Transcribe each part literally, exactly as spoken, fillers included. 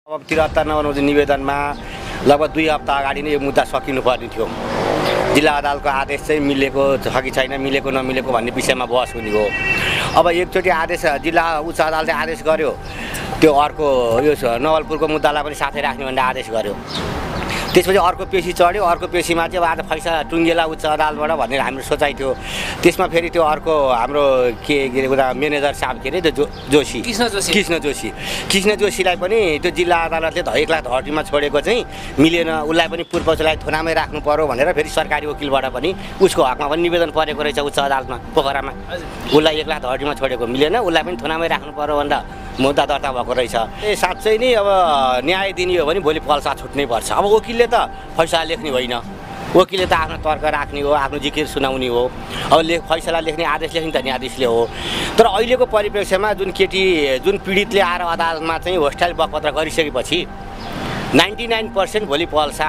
अब त्रिहत्तर नम्बर निवेदनमा लगभग दुई हप्ता अगाडि नै यो मुद्दा सकिनुपर्ने थियो। जिल्ला अदालतको आदेश चाहिँ मिलेको छ कि छैन, मिलेको नमिलेको भन्ने विषयमा बहस हुने हो। अब एकचोटि आदेश जिल्ला उच्च अदालतले आदेश गर्यो, त्यो अर्को यो नवलपुरको मुद्दालाई पनि साथै राख्ने भनेर आदेश गर्यो। त्यसपछि अर्को पेशी चढ्यो, अर्को पेशीमा चाहिँ आज फैसला टुङ्गेला उच्च अदालतबाट भनेर हाम्रो सोचाइ थियो। त्यसमा फेरि त्यो अर्को हाम्रो के के उता म्यानेजर साहब के अरे त्यो जो जोशी कृष्ण जोशी कृष्ण जोशी कृष्ण जोशीलाई पनि त्यो जिल्ला अदालतले धैकला धटीमा छोडेको चाहिँ मिलेन, उसलाई पनि पूर्वजलाई थुनामै राख्नु पर्यो भनेर फेरि सरकारी वकिलबाट पनि उसको हकमा पनि निवेदन परेको रहेछ उच्च अदालतमा पोखरामा। उसलाई एक्ला धटीमा छोडेको मिलेन, उसलाई पनि थुनामै राख्नु पर्यो भनेर मुद्दा दर्ता भएको रहेछ। ए साँच्चै नै अब न्याय दिने हो भने भोलि पल्सा छुट्नै पर्छ। अब वकिलले त फैसला लेख्ने होइन, वकिलले त आफ्नो तर्क राख्ने हो, आफ्नो जिकिर सुनाउने हो। अब ले फैसला लेख्ने आदेश लेख्ने त न्यायाधीशले हो। तर अहिलेको परिप्रेक्ष्यमा जुन केटी जुन पीडितले आएर अदालतमा चाहिँ होस्टाइल बगपत्र गरिसकेपछि नाइन्टी नाइन पर्सेन्ट भोलि पल्सा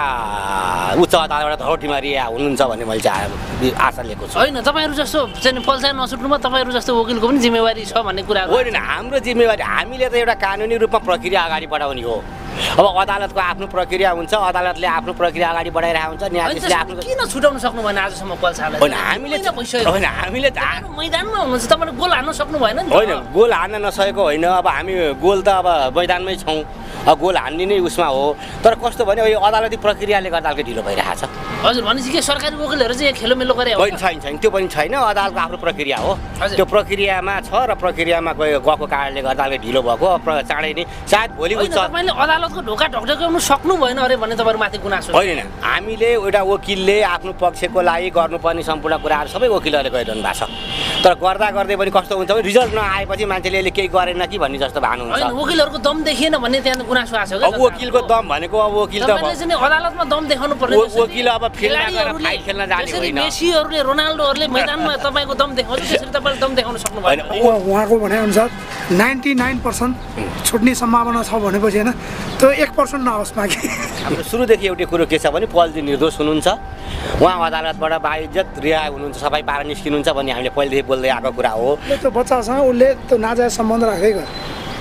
उच्च अदालतबाट धरोटीमा रिहा हुनुहुन्छ भन्ने मैले चाहिँ आशा लिएको छु। होइन, तपाईँहरू जस्तो चाहिँ पल्सा नछुट्नुमा तपाईँहरू जस्तो वकिलको पनि जिम्मेवारी छ भन्ने कुरा होइन। हाम्रो जिम्मेवारी हामीले त एउटा कानुनी रूपमा प्रक्रिया अगाडि बढाउने हो। अब अदालतको आफ्नो प्रक्रिया हुन्छ, अदालतले आफ्नो प्रक्रिया अगाडि बढाइरहेको हुन्छ, न्यायाधीशले आफ्नो किन छुटाउन सक्नु भएन आजसम्म पल्सालाई? होइन, हामीले होइन हामीले मैदानमा हुनुहुन्छ, तपाईँले गोल हान्न सक्नु भएन नि। होइन, गोल हान्न नसकेको होइन। अब हामी गोल त अब मैदानमै छौँ, अब गोल हान्ने नै उसमा हो। तर कस्तो भने यो अदालती प्रक्रियाले गर्दा अलिकति ढिलो भइरहेको छ। हजुर, भनेपछि के सरकारी वकिलहरू चाहिँ खेलोमेलो गरे होइन? छैन छैन, त्यो पनि छैन। अदालतको आफ्नो प्रक्रिया हो, त्यो प्रक्रियामा छ र प्रक्रियामा गएको कारणले गर्दा अलिकति ढिलो भएको। चाँडै नै सायद भोलि उच्च तपाईँले अदालतको ढोका ढकढकाउनु सक्नु भएन अरे भन्ने तपाईँहरू माथि गुनासो? होइन, हामीले एउटा वकिलले आफ्नो पक्षको लागि गर्नुपर्ने सम्पूर्ण कुराहरू सबै वकिलहरूले गरिरहनु भएको छ। तर गर्दा गर्दै पनि कस्तो हुन्छ भने रिजल्ट नआएपछि मान्छेले यसले केही गरेन कि भन्ने जस्तो भानु हुन्छ। होइन, वकिलहरूको दम देखिएन भन्ने त्यहाँ गुनासो आएको छ। अब वकिलको दम भनेको अब वकिल त अदालतमा दम देखाउनु पर्ने। वकिल अब फिल्डमा गएर फाइट खेल्न जाने होइन। मेसीहरूले रोनाल्डोहरूले मैदानमा तपाईँको दम देखाउँछ, त्यसरी तपाईँले दम देखाउन सक्नु भएन। उहाँको भनाइअनुसार नाइन्टी नाइन पर्सेन्ट छुट्ने सम्भावना छ भनेपछि होइन, त्यो एक पर्सेन्ट नहोस् बाँकी। हाम्रो सुरुदेखि एउटै कुरो के छ भने पलजी निर्दोष हुनुहुन्छ, उहाँ अदालतबाट बाइज्जत रिहा हुनुहुन्छ, सबै पारा निस्किनुहुन्छ भन्ने हामीले पहिलेदेखि बोल्दै आएको कुरा हो। त्यो बच्चासँग उसले त्यो नाजायज सम्बन्ध राखेकै गयो,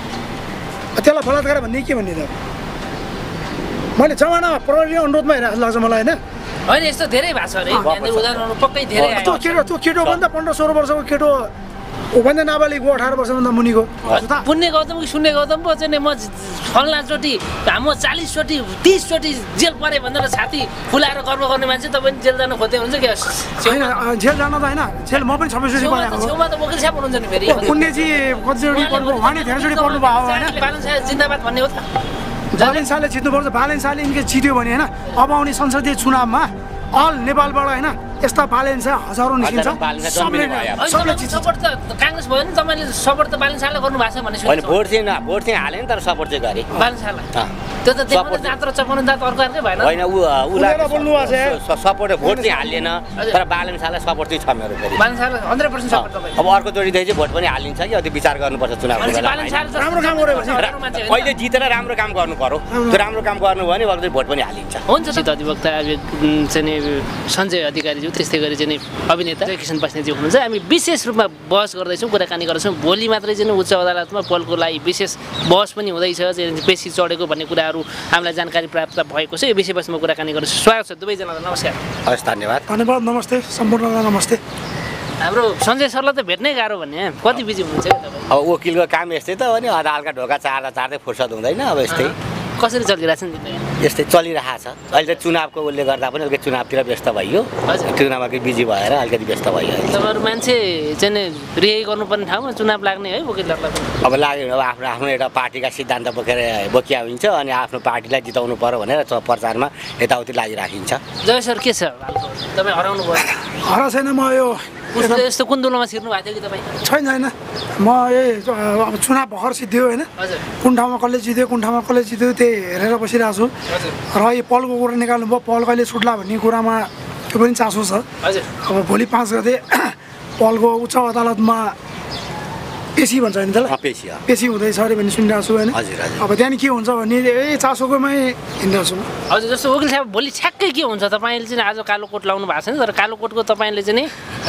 त्यसलाई बलात्कार भन्ने के भन्ने त मैले जमानामा प्रहरी अनुरोधमा हेरेको लाग्छ मलाई। होइन होइन, यस्तो धेरै भएको छ अरे, उदाहरणहरू पक्कै धेरै। त्यो केटो त्यो केटोभन्दा पन्ध्र सोह्र वर्षको केटो ऊभन्दा नाबालिग अठार वर्षभन्दा मुनिको पुण्य गौतम कि शून्य गौतम पो चाहिँ म फल्नाचोटि म चालिसचोटि तिसचोटि जेल परे भनेर छाती फुलाएर गर्व गर्ने मान्छे तपाईँ जेल जानु खोज्दै हुनुहुन्छ कि? होइन, जेल जान त होइन, जेल म पनि छब्बिसचोटि परेको। छेउमा त वकिल साहब हुनुहुन्छ नि फेरि। पुण्यजी कतिचोटि पढ्नु, उहाँले धेरैचोटि पढ्नु भयो होइन। बालन शाह जिन्दाबाद भन्ने हो त। बालन शाहले जित्नुपर्छ, बालन शाहले यिनले जित्यो भने होइन अब आउने संसदीय चुनावमा अल नेपालबाट होइन यस्ता बालन शाह हजारौँ निस्किन्छ। सबले सबले सपोर्ट त काङ्ग्रेस भयो नि, तपाईँले सपोर्ट त बालन शाहलाई गर्नु भएको छ भने होइन, भोट चाहिँ भोट चाहिँ हालेन तर सपोर्ट चाहिँ गरेँ बालन शाहलाई। त्यो त देखाउने जात र चपाउने जात अर्को अर्कै भएन। होइन, ऊ उसलाई सपोर्ट भोट चाहिँ हालिएन तर बालन शाहलाई सपोर्ट चाहिँ छ मेरो फेरि। बालन शाहलाई हन्ड्रेड पर्सेन्ट सपोर्ट तपाईँ। अब अर्को जोडीदेखि चाहिँ भोट पनि हालिन्छ कि त्यो विचार गर्नुपर्छ चुनावको बेला। राम्रो काम गरेपछि अहिले जितेर राम्रो काम गर्नु पर्यो, त्यो राम्रो काम गर्नु भयो भने अब भोट पनि हालिन्छ। हुन्छ। अधिवक्ता चाहिँ सञ्जय अधिकारीज्यू, त्यस्तै गरी चाहिँ अभिनेता किशन बस्नेतज्यू हुनुहुन्छ। हामी विशेष रूपमा बहस गर्दैछौँ, कुराकानी गर्दैछौँ। भोलि मात्रै चाहिँ उच्च अदालतमा पलको लागि विशेष बहस पनि हुँदैछ, चाहिँ पेशी चढेको भन्ने कुराहरू हामीलाई जानकारी प्राप्त भएको छ। यो विषयवस्तुमा कुराकानी गर्छु। स्वागत छ दुवैजनालाई, नमस्कार। हस्, धन्यवाद। धन्यवाद, नमस्ते सम्पूर्णलाई नमस्ते। हाम्रो सञ्जय सरलाई त भेट्नै गाह्रो भन्ने, कति बिजी हुनुहुन्छ क्या तपाईँ? अब वकिलको काम यस्तै त हो नि, अदालतका ढोका चार्दा चार्दै फुर्सद हुँदैन। अब यस्तै कसरी चलिरहेछ नि यस्तै चलिरहेको छ। अहिले त चुनावको उसले गर्दा पनि अलिकति चुनावतिर व्यस्त भइयो, चुनावमा बिजी भएर अलिकति व्यस्त भइयो। तपाईँहरू मान्छे चाहिँ रिहाई गर्नुपर्ने ठाउँमा चुनाव लाग्ने है वकिलहरूलाई पनि? अब लाग्यो अब आफ्नो आफ्नो एउटा पार्टीका सिद्धान्त बोकेर बोकिया हुन्छ अनि आफ्नो पार्टीलाई जिताउनु पर्यो भनेर प्रचारमा यताउति लागिराखिन्छ। जय सर, के छ तपाईँ हराउनु भयो? हरा छैन, म यो यस्तो कुन्दुलोमा छिर्नु भएको थियो कि तपाईँ? छैन छैन, म यही अब चुनाव भर्खर सिद्धियो होइन, कुन ठाउँमा कसले जित्यो कुन ठाउँमा कसले जित्यो त्यही हेरेर बसिरहेको छु। र यो पलको कुरा निकाल्नु भयो, पल कहिले छुट्ला भन्ने कुरामा त्यो पनि चासो छ। अब भोलि पाँच गते पलको उच्च अदालतमा पेशी भन्छ नि त्यसलाई, पेशी पेशी हुँदैछ अरे भन्ने सुनिरहेको छु होइन। अब त्यहाँदेखि के हुन्छ भन्ने ए चासोकोमै हिँडिरहेको छु। हजुर, जस्तो वकिल साहब भोलि ठ्याक्कै के हुन्छ? तपाईँले चाहिँ आज कालो कोट लाउनु भएको छैन, तर कालो कोटको तपाईँले चाहिँ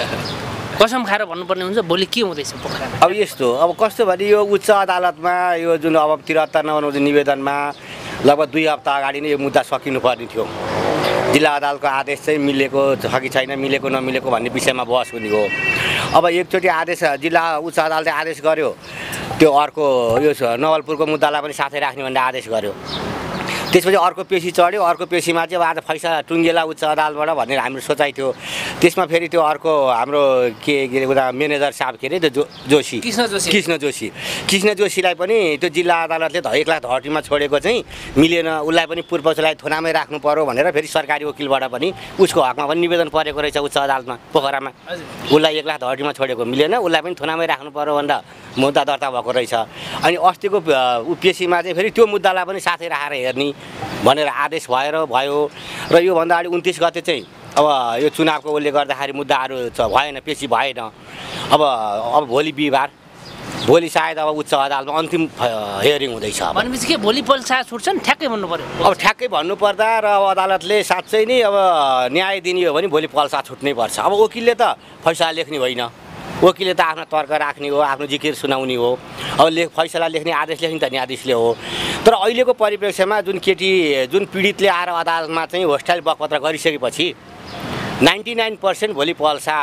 कसम खाएर भन्नुपर्ने हुन्छ भोलि के हुँदैछ पोखरामा? अब यस्तो अब कस्तो भने यो उच्च अदालतमा यो जुन अब त्रिहत्तर नम्बर निवेदनमा लगभग दुई हप्ता अगाडि नै यो मुद्दा सकिनुपर्ने थियो। जिल्ला अदालतको आदेश चाहिँ मिलेको छ कि छैन, मिलेको नमिलेको भन्ने विषयमा बहस हुने हो। अब एकचोटि आदेश जिल्ला उच्च अदालतले आदेश गर्यो, त्यो अर्को यो नवलपुरको मुद्दालाई पनि साथै राख्ने भनेर आदेश गर्यो। त्यसपछि अर्को पेशी चढ्यो, अर्को पेशीमा चाहिँ अब आज फैसला टुङ्गेला उच्च अदालतबाट भनेर हाम्रो सोचाइ थियो। त्यसमा फेरि त्यो अर्को हाम्रो के के अरे उता म्यानेजर साहब के अरे त्यो जो जोशी कृष्ण जोशी कृष्ण जोशी कृष्ण जोशीलाई पनि त्यो जिल्ला अदालतले एक लाख धर्टीमा छोडेको चाहिँ मिलेन, उसलाई पनि पूर्वपक्षलाई थुनामै राख्नु पर्यो भनेर फेरि सरकारी वकिलबाट पनि उसको हकमा पनि निवेदन परेको रहेछ उच्च अदालतमा पोखरामा। उसलाई एक लाख धर्टीमा छोडेको मिलेन, उसलाई पनि थुनामै राख्नु पर्यो भनेर मुद्दा दर्ता भएको रहेछ। अनि अस्तिको पेशीमा चाहिँ फेरि त्यो मुद्दालाई पनि साथै राखेर हेर्ने भनेर आदेश भएर भयो र योभन्दा अगाडि उन्तिस गते चाहिँ अब यो चुनावको उसले गर्दाखेरि मुद्दाहरू भएन, पेशी भएन। अब अब भोलि बिहिबार भोलि सायद अब उच्च अदालतमा अन्तिम हियरिङ हुँदैछ। भनेपछि के भोलि पल्सा छुट्छन् ठ्याक्कै भन्नु पर्यो? अब ठ्याक्कै भन्नुपर्दा र अब अदालतले साँच्चै नै अब न्याय दिने हो भने भोलि पल्सा छुट्नै पर्छ। अब वकिलले त फैसला लेख्ने होइन, वकिलले त आफ्नो तर्क राख्ने हो, आफ्नो जिकिर सुनाउने हो। अब लेख फैसला लेख्ने आदेश लेख्ने त न्यायाधीशले हो। तर अहिलेको परिप्रेक्ष्यमा जुन केटी जुन पीडितले आएर अदालतमा चाहिँ होस्टाइल बकपत्र गरिसकेपछि नाइन्टी नाइन पर्सेन्ट भोलि पल्सा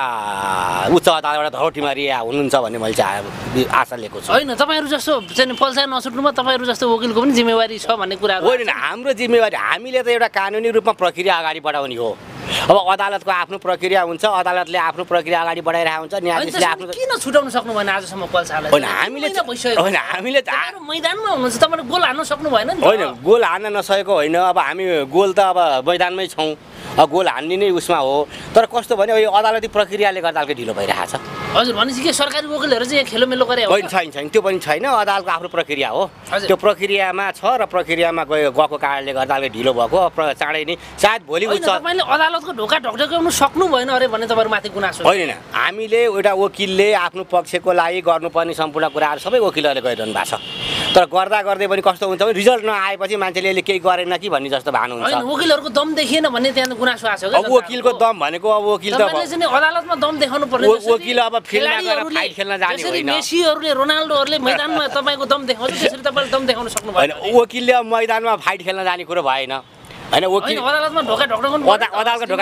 उच्च अदालतबाट धरोटीमा रिहा हुनुहुन्छ भन्ने मैले चाहिँ आशा लिएको छु। होइन, तपाईँहरू जस्तो चाहिँ पल्सा नछुट्नुमा तपाईँहरू जस्तो वकिलको पनि जिम्मेवारी छ भन्ने कुरा होइन। हाम्रो जिम्मेवारी हामीले त एउटा कानुनी रूपमा प्रक्रिया अगाडि बढाउने हो। अब अदालतको आफ्नो प्रक्रिया हुन्छ, अदालतले आफ्नो प्रक्रिया अगाडि बढाइरहेको हुन्छ, न्यायाधीशले आफ्नो किन छुटाउन सक्नु भएन आजसम्म पल्सालाई? होइन हामीले होइन हामीले मैदानमा हुनुहुन्छ, तपाईँले गोल हान्न सक्नु भएन नि? होइन, गोल हान्न नसकेको होइन। अब हामी गोल त अब मैदानमै छौँ, अब गोल हान्ने नै उसमा हो। तर कस्तो भने यो अदालती प्रक्रियाले गर्दा अलिकति ढिलो भइरहेको छ। हजुर, भनेपछि के सरकारी वकिलहरू चाहिँ खेलोमेलो गरे हो? होइन, छैन छैन त्यो पनि छैन। अदालतको आफ्नो प्रक्रिया हो, त्यो प्रक्रियामा छ र प्रक्रियामा गयो गएको कारणले गर्दा अलिक ढिलो भएको। चाँडै नै सायद भोलि उच्च तपाईँले अदालतको ढोका ढकढक्याउनु सक्नु भएन अरे भन्ने तपाईँहरूमाथि गुनासो? होइन, हामीले एउटा वकिलले आफ्नो पक्षको लागि गर्नुपर्ने सम्पूर्ण कुराहरू सबै वकिलहरूले गरिरहनु भएको छ। तर गर्दा गर्दै पनि कस्तो हुन्छ भने रिजल्ट नआएपछि मान्छेले यसले केही गरेन कि भन्ने जस्तो भानु हुन्छ। होइन, वकिलहरूको दम देखिएन भन्ने त्यहाँ गुनासो आएको छ। अब वकिलको दम भनेको अब वकिल त अदालतमा दम देखाउनु पर्ने, वकिल अब फिल्डमा गएर फाइट खेल्न जाने होइन। मेसीहरूले रोनाल्डोहरूले मैदानमा तपाईँको दम देखाउँछ, त्यसरी तपाईँले दम देखाउन सक्नु भएन। वकिलले अब मैदानमा फाइट खेल्न जाने कुरो भएन होइन। वकिल अदालतमा ढोका ढकढक्याउनु अदालतको ढोका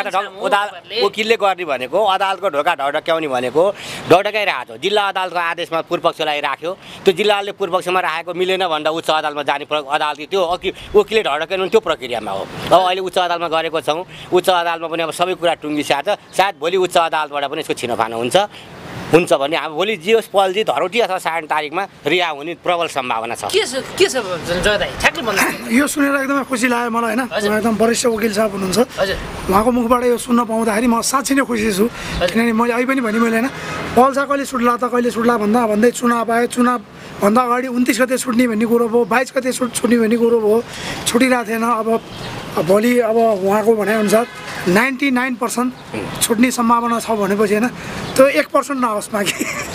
ढक वकिलले गर्ने भनेको अदालतको ढोका ढकढक्याउने भनेको ढकढक्याइरहेको छ। जिल्ला अदालतको आदेशमा पूर्वपक्षलाई राख्यो, त्यो जिल्लाले पूर्वपक्षमा राखेको मिलेन भन्दा उच्च अदालतमा जाने अदालत त्यो वकिलले ढकढक्याउनु त्यो प्रक्रियामा हो। अब अहिले उच्च अदालतमा गरेको छौँ, उच्च अदालतमा पनि अब सबै कुरा टुङ्गिसकेको छ। सायद भोलि उच्च अदालतबाट पनि यसको छिनोफानो हुन्छ हुन्छ भने अब भोलि जियोस् पल्जी धरोटी अथवा साढे तारिकमा रिहा हुने प्रबल सम्भावना छ। के छ के छ ठ्याक्कै भन्नु? यो सुनेर एकदमै खुसी लाग्यो मलाई होइन। एकदम वरिष्ठ वकिल साहब हुनुहुन्छ, उहाँको मुखबाट यो सुन्न पाउँदाखेरि म साँच्चै नै खुसी छु। किनभने मैले अहिले पनि भने मैले होइन पल्सा कहिले सुट्ला त कहिले सुट्ला भन्दा भन्दै चुनाव आयो, चुनावभन्दा अगाडि उन्तिस गते छुट्ने भन्ने कुरो भयो, बाइस गते छुट छुट्ने भन्ने कुरो भयो, छुटिरहेको थिएन। अब भोलि अब उहाँको भनाइअनुसार नाइन्टी नाइन पर्सेन्ट छुट्ने सम्भावना छ भनेपछि होइन त्यो एक पर्सेन्ट नहोस् बाँकी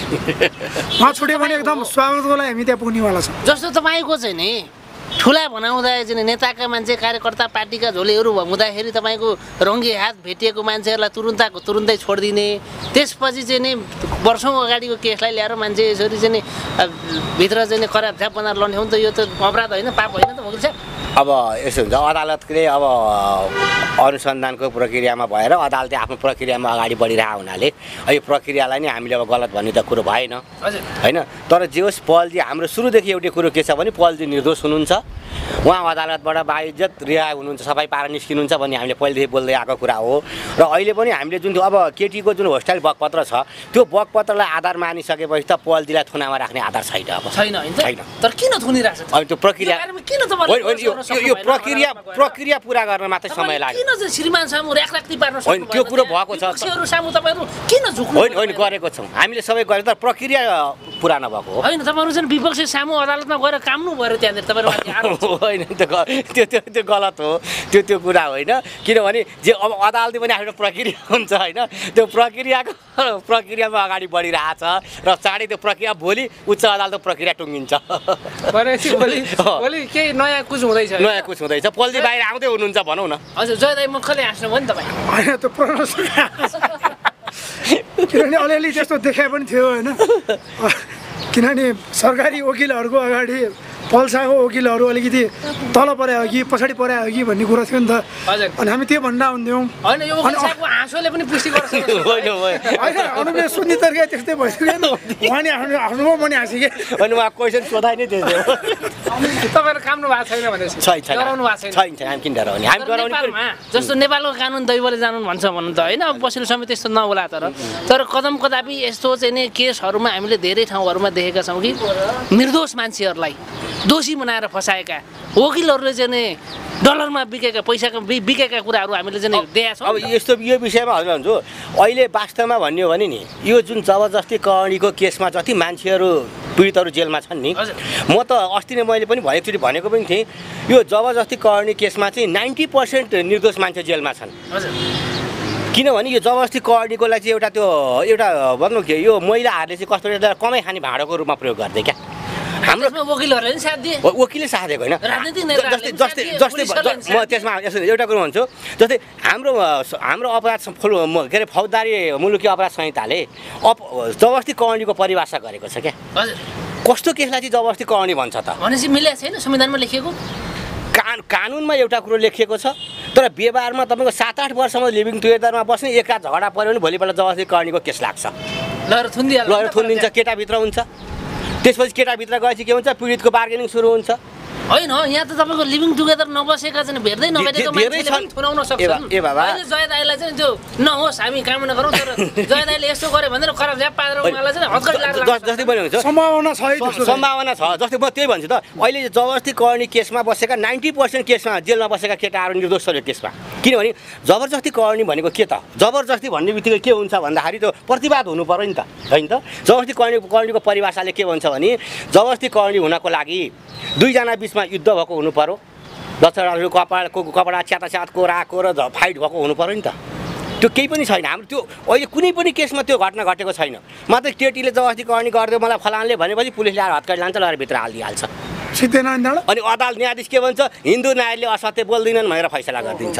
उहाँ छुट्यो भने एकदम स्वागतको लागि हामी त्यहाँ पुग्नेवाला छौँ। जस्तो तपाईँको चाहिँ नि ठुला बनाउँदा चाहिँ नेताका मान्छे कार्यकर्ता पार्टीका झोलीहरू हुँदाखेरि तपाईँको रङ्गी हात भेटिएको मान्छेहरूलाई तुरुन्तको तुरुन्तै छोडिदिने, त्यसपछि चाहिँ नि वर्षौँ अगाडिको केसलाई ल्याएर मान्छे यसरी चाहिँ नि भित्र चाहिँ नि खराब छ्याप बनाएर लड्ने हो नि त। यो त अपराध होइन, पाप होइन त वकिल साहब? अब यसो हुन्छ, अदालतले अब अनुसन्धानको प्रक्रियामा भएर अदालतले आफ्नो प्रक्रियामा अगाडि बढिरहेको हुनाले यो प्रक्रियालाई नै हामीले अब गलत भन्ने त कुरो भएन होइन। तर जे होस् पलजी हाम्रो सुरुदेखि एउटै कुरो के छ भने पलजी निर्दोष हुनुहुन्छ, उहाँ अदालतबाट बाइज्जत रिहा हुनुहुन्छ, सफाइ पाएर निस्किनुहुन्छ भन्ने हामीले पहिलेदेखि बोल्दै आएको कुरा हो। र अहिले पनि हामीले जुन अब केटीको जुन होस्टाइल बकपत्र छ त्यो बकपत्रलाई आधार मानिसकेपछि त पलजीलाई थुनामा राख्ने आधार छैन। अब छैन छैन तर किन थुनिरहेको छ? अब त्यो प्रक्रिया किन तपाईले यो प्रक्रिया प्रक्रिया पुरा गर्न मात्रै समय लाग्यो। किन चाहिँ श्रीमान सामु र्याकराक्ती पार्न सक्नु? होइन, त्यो कुरो भएको छ। विपक्षीहरु सामु तपाईहरु किन झुक्नु? होइन होइन गरेको छौँ हामीले सबै गरेर, तर प्रक्रिया पुरा नभएको हो। होइन, तपाईहरु चाहिँ विपक्षी सामु अदालतमा गएर काम्नु भएर त्यहाँनिर तपाईहरु होइन त्यो त्यो त्यो गलत हो, त्यो त्यो कुरा होइन। किनभने जे अब अदालतले पनि आफ्नो प्रक्रिया हुन्छ होइन, त्यो प्रक्रियाको प्रक्रियामा अगाडि बढिरहेको छ र चाँडै त्यो प्रक्रिया भोलि उच्च अदालतको प्रक्रिया टुङ्गिन्छ। भनेपछि भोलि भोलि केही नयाँ कुछ हुँदैछ, नयाँ कुछ हुँदैछ। पल्जी बाहिर आउँदै हुनुहुन्छ भनौँ न। हजुर, जय दाइ मुखले हाँस्नु भयो नि तपाईँ? होइन, त्यो प्रश्न किनभने अलिअलि त्यस्तो देखाइ पनि थियो होइन। किनभने सरकारी वकिलहरूको अगाडि पल्साको वकिलहरू अलिकति तल परे हो कि पछाडि परे हो कि भन्ने कुरा थियो नि त अनि हामी त्यो भन्दा हुन्थ्यौँ होइन यो वकिल साहबको हाँसोले पनि पुष्टि गर्छ होइन अनुले सुन्ने तरिका त्यस्तै भइसक्यो उहाँले आफ्नो आफ्नो पनि हाँसे कि अनि उहाँ क्वेसन सोधाइ नै त्यस्तै हो तपाईँहरू काम भएको छैन भनेपछि छैन छैन डराउनु भएको छैन छैन छैन हामी किन डराउने हामी तर डराउने नेपालमा जस्तो नेपालको कानुन दैवले जानु भन्छ भन्नु त होइन अब पछिल्लो समय त्यस्तो नहोला तर तर कदम कदापि यस्तो चाहिँ नि केसहरूमा हामीले धेरै ठाउँहरूमा देखेका छौँ कि निर्दोष मान्छेहरूलाई दोषी बनाएर फसाएका वकिलहरूले चाहिँ नि डलरमा बिकेका पैसाको बि- बिकेका कुराहरू हामीले चाहिँ देखाएको छौँ अब यस्तो यो विषयमा हजुर भन्छु अहिले वास्तवमा भन्यो भने नि यो जुन जबरजस्ती करणीको केसमा जति मान्छेहरू पीडितहरू जेलमा छन् नि हजुर। म त अस्ति नै मैले पनि भनेको भनेको पनि थिएँ यो जबरजस्ती करणी केसमा चाहिँ नाइन्टी पर्सेन्ट निर्दोष मान्छे जेलमा छन् हजुर किनभने यो जबरजस्ती करणीको लागि चाहिँ एउटा त्यो एउटा भनौँ के यो महिलाहरूले चाहिँ कस्तो एउटा कमाइ खाने भाँडोको रूपमा प्रयोग गर्दै क्या हाम्रो त्यसमा वकिलहरूले पनि साथ दिए व- वकिलले साथ दिएको होइन राजनीतिक ज- नेताहरूले जस्तै पनि जस्तै साथ जस्तै दिए, पुलिसहरूले ज- म त्यसमा यसो एउटा कुरो भन्छु जस्तै हाम्रो अ, स- हाम्रो अपराध सं- फुल म- के अरे फौजदारी मुलुकी अपराध संहिताले अप जबरजस्ती करणीको परिभाषा गरेको छ क्या हजुर कस्तो केसलाई चाहिँ जबरजस्ती करणी भन्छ त भनेपछि मिलेको छैन संविधानमा लेखिएको कान कानुनमा एउटा कुरो लेखिएको छ तर व्यवहारमा तपाईँको सात आठ वर्षसम्म लिभिङ टुगेदरमा बस्ने एका झगडा पऱ्यो भने भोलिपल्ट जबरजस्ती करणीको केस लाग्छ लहर थुनिदिहाल्नु लगेर थुनिदिन्छ केटाभित्र हुन्छ त्यसपछि केटाभित्र गएपछि के हुन्छ पीडितको बार्गेनिङ सुरु हुन्छ होइन यहाँ त तपाईँको लिभिङ टुगेदर नबसेका चाहिँ भेट्दै नभेटेको धे- धेरै मान्छेले छन्। पनि थुनाउन ए बा- सक्छन् ए बाबा। अहिले जय दाईलाई चाहिँ त्यो नहोस् हामी कामना गरौँ तर जय दाईले यस्तो गर्यो भनेर खराब झ्याप पारेर उहाँलाई चाहिँ हत्कडी ज- लाएर ज- जस्तै मैले हुन्छ सम्भावना छ है त्यस्तो सम्भावना छ जस्तै म त्यही भन्छु त अहिले जबरजस्ती करणी केसमा बसेका नाइन्टी पर्सेन्ट केसमा जेलमा बसेका केटाहरू निर्दोष छ यो केसमा किनभने जबरजस्ती करणी भनेको के त जबरजस्ती भन्ने बित्तिकै के हुन्छ भन्दाखेरि त्यो प्रतिवाद हुनु पर्यो नि त होइन त जबरजस्ती करणी करणीको परिभाषाले के भन्छ भने जबरजस्ती करणी हुनको लागि दुईजना बिचमा युद्ध भएको हुनु पर्यो दसवटा कपडा कपडा च्याता च्यातको राको र झ- फाइट भएको हुनु पर्यो नि त त्यो केही पनि छैन हाम्रो त्यो अहिले कुनै पनि केसमा त्यो घटना घटेको छैन मात्र केटीले जबरजस्ती करणी गरिदियो मलाई फलानले भनेपछि पुलिसले आएर हत्कडी लान्छ लगेर भित्र हालिदिइहाल्छ सिद्धेन डाँडा अनि अदालत न्यायाधीश के भन्छ हिन्दू न्यायले असत्य बोल्दैनन् भनेर फैसला गरिदिन्छ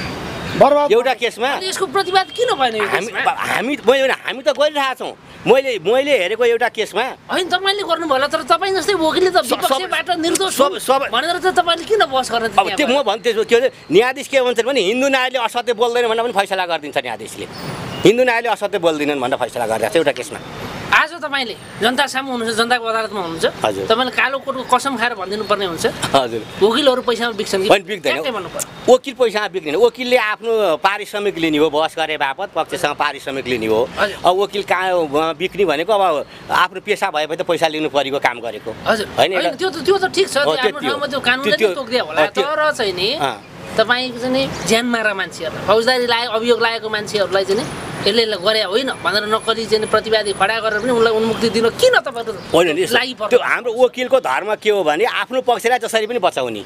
बर्बाद एउटा केसमा अनि यसको प्रतिवाद किन भएन यो हामी केसमा? हामी मैले भने हामी त गरिरहेका छौँ मैले मैले हेरेको एउटा केसमा होइन तपाईँले गर्नुभयो होला तर तपाईँ जस्तै वकिलले त सब- विपक्षबाट निर्दोष सब- हुन् सब- भनेर चाहिँ तपाईँले किन बहस गर्न अब त्यो म भन्छु त्यसो के भन्छ न्यायाधीश के भन्छन् भने हिन्दू न्यायले असत्य बोल्दैन भनेर पनि फैसला गरिदिन्छ न्यायाधीशले हिन्दू न्यायले असत्य बोल्दैनन् भनेर फैसला गरिरहेको छ एउटा केसमा आज तपाईँले जनता सामु हुनुहुन्छ जनताको अदालतमा हुनुहुन्छ हजुर। तपाईँले कालो कोटको कसम खाएर भनिदिनु पर्ने हुन्छ हजुर वकिलहरू पैसामा बिक्छन् कि होइन बिग्दैन ट्याक्कै भन्नु पर्यो वकिल पैसामा बिग्दैन वकिलले आफ्नो पारिश्रमिक लिने हो बहस गरे बापत पक्षसँग पारिश्रमिक लिने हो हजुर। अब वकिल कहाँ बिक्ने भनेको अब आफ्नो पेसा भएपछि त पैसा लिनु परेको काम गरेको हजुर होइन होइन, एउटा- त्यो त त्यो त ठिक छ हो, त्यो त्यो- आफ्नो ठाउँमा त्यो कानुनले त्यो- नै तोक्दिया होला हो, त्यो- तर चाहिँ नि अँ। तपाईँको चाहिँ नि ज्यान मारा मान्छेहरूलाई फौजदारी लाए अभियोग लागेको मान्छेहरूलाई चाहिँ नि यसले यसले गरे होइन भनेर नक्कली चाहिँ नि प्रतिवादी खडा गरेर पनि उनलाई उन्मुक्ति दिन किन तपाईँहरू होइन नि, लागि त्यो पर्छ हाम्रो वकिलको धर्म के हो भने आफ्नो पक्षलाई जसरी पनि बचाउने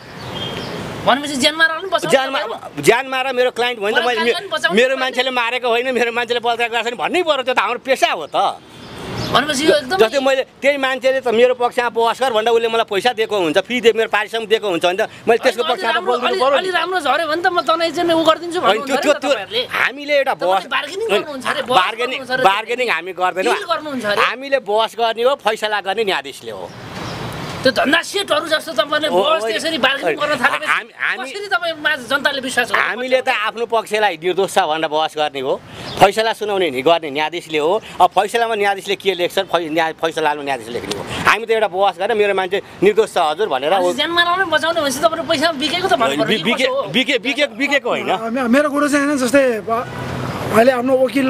भनेपछि ज्यान मारा पनि बचाउँछ ज्यानमा ज्यानमा र मेरो क्लाइन्ट होइन त मलाई मैले क्लाइन्ट बचाउनु मेरो पर्ने। मान्छेले मारेको होइन मेरो मान्छेले बल्छा गरेको छैन भन्नै पर्यो त्यो त हाम्रो पेसा हो त भनेपछि यो एकदम जस्तै मैले त्यही मान्छेले त मेरो पक्षमा बहस गर भन्दा उसले मलाई पैसा दिएको हुन्छ फी दिए मेरो पारिश्रमिक दिएको हुन्छ भने त मैले त्यसको पक्षमा त बोलिदिनु पर्यो अलि नि। राम्रो झऱ्यो भने त म तनै चाहिँ उ गरिदिन्छु होइन भन्नुहुन्छ त्यो अरे त्यो नि त त्यो तपाईँहरूले। हामीले एउटा बहस तपाईँले bargaining गर्नुहुन्छ अरे, बहस बार्गेनिङ गर्नुहुन्छ अरे। बार्गेनिङ हामी गर्दैनौँ Deal गर्नुहुन्छ अरे। हामीले बहस गर्ने हो फैसला गर्ने न्यायाधीशले हो त्यो धन्दा सेटहरू जस्तो तपाईँले हो, बस होइन। त्यसरी बार्गेनिङ गर्न थालेपछि हामी- हामी- कसरी तपाईँ माझ जनताले विश्वास गर्नु हामीले त आफ्नो पक्षलाई निर्दोष छ भनेर बहस गर्ने हो फैसला सुनाउने नि गर्ने न्यायाधीशले हो अब फैसलामा न्यायाधीशले के लेख्छन् फै न्याय फैसलामा न्यायाधीश लेख्ने हो हामी त एउटा बहस गरेर मेरो मान्छे निर्दोष छ हजुर भनेर अनि ज्यान माराउनै बचाउने भनेपछि तपाईँले पैसा बिकेको त भन्नु पर्यो, बिके कसो हो? बिके बिके बिकेको होइन मे- मेरो कुरो चाहिँ होइन जस्तै ब- उहाँले आफ्नो वकिल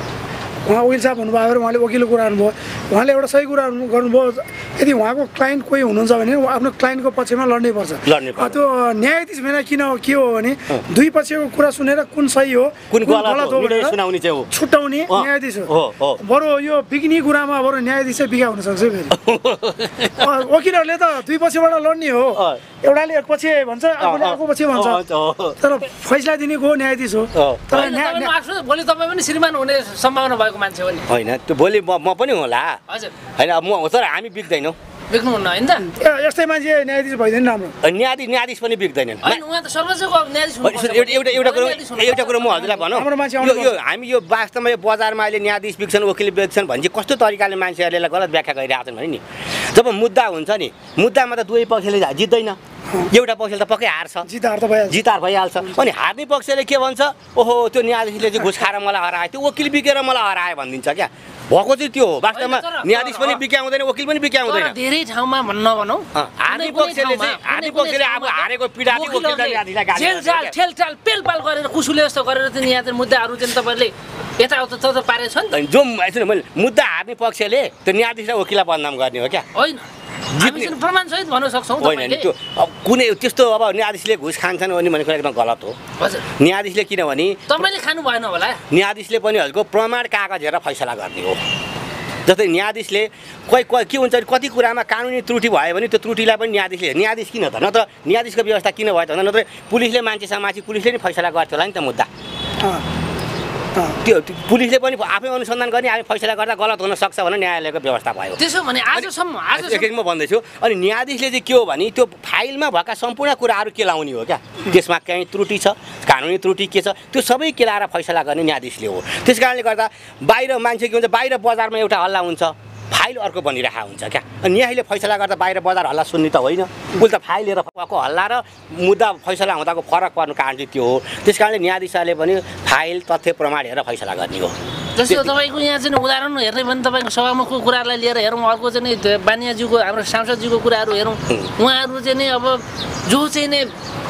उहाँ वकिल साहब हुनुभयो र उहाँले वकिलको कुरा गर्नुभयो उहाँले एउटा सही कुरा गर्नुभयो यदि उहाँको क्लाइन्ट कोही हुनुहुन्छ भने उहाँ आफ्नो क्लाइन्टको पक्षमा लड्नै पर्छ लड्नै पर्छ। अ, त्यो न्यायाधीश भनेर किन के हो भने दुई पक्षको कुरा सुनेर कुन सही हो कुन गलत हो, निर्णय भनेर सुनाउने चाहिँ हो। छुट्याउने अँ, न्यायाधीश हो, हो हो। बरु यो बिक्ने कुरामा बरु न्यायाधीश चाहिँ बिगा हुनसक्छ फेरि अ, वकिलहरूले त दुई पक्षबाट लड्ने हो अँ। एउटाले एक पक्ष भन्छ अर्कोले अँ, अर्को पक्ष भन्छ अँ, अँ। तर फैसला दिने को न्यायाधीश हो अँ। तर होइन, न्याय तपाईँले आफू भोलि तपाईँ पनि श्रीमान हुने सम्भावना भएको मान्छे हो नि होइन त्यो भोलि म म पनि होला हजुर होइन अब म तर हामी बिग्दैनौँ बेच्नुहुन्न होइन त ए, यस्तै मान्छे न्यायाधीश भइदिनु राम्रो न्यायाधीश न्यायाधीश पनि बिग्दैनन् होइन उहाँ त सर्वोच्चको न्यायाधीश हुनुपर्छ। एउटा एउटा एउटा कुरो न्यायाधीश हुनुपर्छ। एउटा कुरो म हजुरलाई भनौँ हाम्रो मान्छे यो यो हामी यो वास्तवमा यो बजारमा अहिले न्यायाधीश बिग्छन् वकिल बिग्छन् भने चाहिँ कस्तो तरिकाले मान्छेहरूले यसलाई गलत व्याख्या गरिरहेको छन् भने नि जब मुद्दा हुन्छ नि मुद्दामा त दुवै पक्षले जित्दैन एउटा पक्षले त पक्कै हार्छ जितार त भइहाल्छ जितार भइहाल्छ अनि हार्ने पक्षले के भन्छ ओहो त्यो न्यायाधीशले चाहिँ घुस खाएर मलाई हरायो त्यो वकिल बिकेर मलाई हरायो भनिदिन्छ क्या भएको चाहिँ त्यो हो वास्तवमा न्यायाधीश पनि बिक्याउँदैन वकिल पनि बिक्याउँदैन तर धेरै ठाउँमा भन्न भनौँ हार्ने पक्षले चाहिँ हार्ने पक्षले अब हारेको पीडा चाहिँ वकिललाई न्यायाधीशलाई गाली झेलझाल ठेलठाल पेलपाल गरेर कुसुले जस्तो गरेर चाहिँ यहाँ चाहिँ मुद्दाहरू चाहिँ तपाईँहरूले यताउता त पारेको छ नि त अनि जो सुन मैले मुद्दा हार्ने पक्षले त्यो न्यायाधीशलाई वकिललाई बदनाम गर्ने हो क्या होइन हामी चाहिँ प्रमाणसहित भन्न सक्छौँ होइन नि त्यो अब कुनै त्यस्तो अब न्यायाधीशले घुस खान्छन् भने भनेको एकदम गलत हो हजुर न्यायाधीशले किनभने तपाईँले खानु भएन होला न्यायाधीशले पनि हजुरको प्रमाण कागज हेरेर फैसला गर्ने हो जस्तै न्यायाधीशले कोही कोही के हुन्छ भने कति कुरामा कानुनी त्रुटि भयो भने त्यो त्रुटिलाई पनि न्यायाधीशले न्यायाधीश किन त नत्र न्यायाधीशको व्यवस्था किन भयो त भन्दा नत्र पुलिसले मान्छेसँग माथि पुलिसले नि फैसला गर्थ्यो होला नि त मुद्दा त्यो पुलिसले पनि आफै अनुसन्धान गर्ने आफै फैसला गर्दा गलत हुन सक्छ भने न्यायालयको व्यवस्था भयो त्यसो भने आजसम्म आज एकछिन म भन्दैछु अनि न्यायाधीशले चाहिँ के हो भने त्यो फाइलमा भएका सम्पूर्ण कुराहरू केलाउने हो क्या त्यसमा कहीँ त्रुटि छ कानुनी त्रुटि के छ त्यो सबै केलाएर फैसला गर्ने न्यायाधीशले हो त्यस कारणले गर्दा बाहिर मान्छे के हुन्छ बाहिर बजारमा एउटा हल्ला हुन्छ फाइल अर्को बनिरहेको हुन्छ क्या अनि न्यायले फैसला गर्दा बाहिर बजार हल्ला सुन्ने त होइन उसले त फाइल लिएर भएको हल्ला र मुद्दा फैसला हुँदाको फरक पर्नु कारण चाहिँ त्यो हो त्यस कारणले न्यायाधीशले पनि फाइल तथ्य प्रमाण हेरेर फैसला गर्ने हो जस्तो तपाईँको यहाँ चाहिँ उदाहरण हेर्ने भने तपाईँको सभामुखको कुरालाई लिएर हेरौँ अर्को चाहिँ नि बानियाज्यूको हाम्रो सांसदज्यूको कुराहरू हेरौँ उहाँहरू चाहिँ नि अब जो चाहिँ नि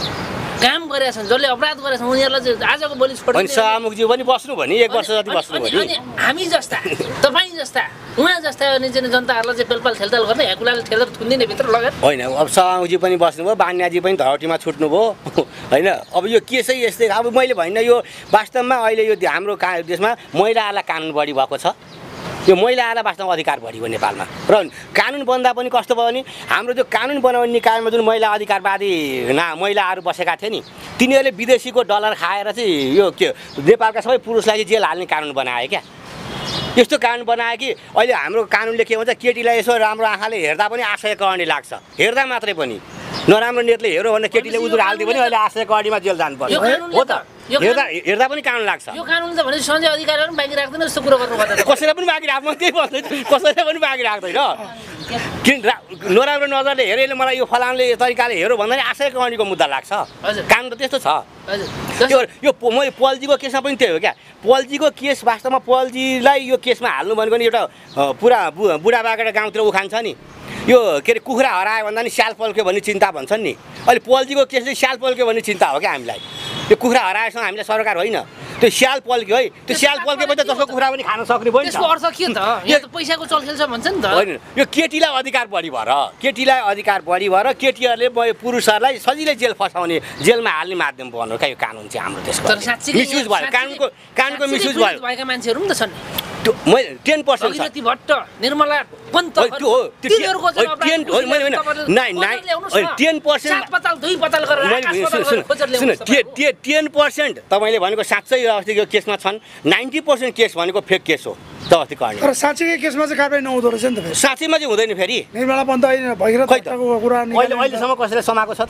काम गरेका छन् जसले अपराध गरेका छन् उनीहरूलाई चाहिँ आजको भोलि छोड्नु अनि सभामुखज्यू पनि बस्नु भने एक वर्ष जति बस्नु भने अनि हामी जस्ता तपाईँ जस्ता उहाँ जस्ता अनि चाहिँ जनताहरूलाई चाहिँ पेलपाल ठेलताल गर्ने ह्याकुलाले ठेलेर थुनिदिने भित्र लगेर होइन अब सभामुखज्यू पनि बस्नुभयो बान्याजी पनि धरटीमा छुट्नुभयो होइन अब यो केसै यस्तै अब मैले भन्न यो वास्तवमा अहिले यो हाम्रो का देशमा महिलाहरूलाई कानुन बढी भएको छ यो महिलाहरूलाई वास्तवमा अधिकार बढी भयो नेपालमा र कानुन बन्दा पनि कस्तो भयो भने हाम्रो त्यो कानुन बनाउने निकायमा जुन महिला अधिकारवादी ना महिलाहरू बसेका थिए नि तिनीहरूले विदेशीको डलर खाएर चाहिँ यो के नेपालका सबै पुरुषलाई जेल हाल्ने कानुन बनाए क्या यस्तो कानुन बनायो कि अहिले हाम्रो कानुनले के भन्छ केटीलाई यसो राम्रो आँखाले हेर्दा पनि आशय गर्ने लाग्छ हेर्दा मात्रै पनि नराम्रो नेतले हेऱ्यो भने केटीले उजुर हालिदियो भने अहिले आशय कडीमा जेल जानु पर्छ हो त हेर्दा हेर्दा पनि कानुन लाग्छ यो कानुन त भने सञ्जय अधिकारीहरू पनि बाँकी राख्दैन जस्तो कुरो गर्नुपर्छ कसैलाई पनि बाँकी राख्नु त्यही भन्दैछु कसैलाई पनि बाँकी राख्दैन किन नराम्रो नजरले हेरेले मलाई यो फलानले तरिकाले हेऱ्यो भन्दा नि आशय कडीको मुद्दा लाग्छ कानुन त त्यस्तो छ त्यो यो मैले पलजीको केसमा पनि त्यही हो क्या पलजीको केस वास्तवमा पलजीलाई यो केसमा हाल्नु भनेको नि एउटा पुरा बुढाबाबाट गाउँतिर उखान छ नि यो के अरे कुखुरा हरायो भन्दा नि स्याल पल्क्यो भन्ने चिन्ता भन्छन् नि अहिले पलजीको केसले स्याल पल्क्यो भन्ने चिन्ता हो क्या हामीलाई त्यो कुखुरा हराएसँग हामीलाई सरकार होइन त्यो स्याल पल्क्यो है त्यो स्याल पल्केपछि त जसको कुखुरा पनि खान सक्ने भयो नि त्यसको अर्थ के त यो त पैसाको चलखेल छ भन्छ नि त होइन यो केटीलाई अधिकार बढी भएर केटीलाई अधिकार बढी भएर केटीहरूले पुरुषहरूलाई सजिलै जेल फसाउने जेलमा हाल्ने माध्यम बन्यो क्या यो कानुन चाहिँ हाम्रो देशको तर साँच्चै मिसयुज भयो कानुनको कानुनको मिसयुज भयो भएका मान्छेहरू पनि त छन् त्यो मैले टेन पर्सेन्ट छ अभिरति भट्ट निर्मला पन्त त्यो हो तिनीहरूको चाहिँ टेन होइन होइन नाइन नाइन होइन टेन पर्सेन्ट सात पताल दुई पताल गरेर आकाश पताल गरेर खोजेर सुन ल्याउनु टेन पर्सेन्ट तपाईँले भनेको साँच्चै अस्तिको केसमा छन् नाइन्टी पर्सेन्ट केस भनेको फेक केस हो जस्ती गर्ने तर साँच्चीकै केसमा चाहिँ कारबाही नहुँदो रहेछ नि त फेरि साँच्चैमा चाहिँ हुँदैन फेरि निर्मला पन्त होइन भइरहको खै त कुरा अहिले अहिलेसम्म कसैले समाएको छ त